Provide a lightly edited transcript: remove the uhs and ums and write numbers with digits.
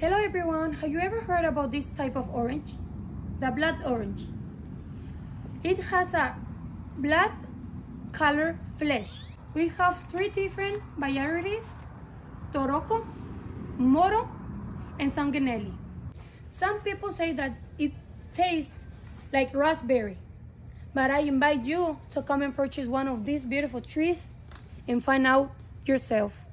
Hello everyone, have you ever heard about this type of orange? The blood orange. It has a blood color flesh. We have 3 different varieties: Toroco, Moro, and Sanguinelli. Some people say that it tastes like raspberry, but I invite you to come and purchase one of these beautiful trees and find out yourself.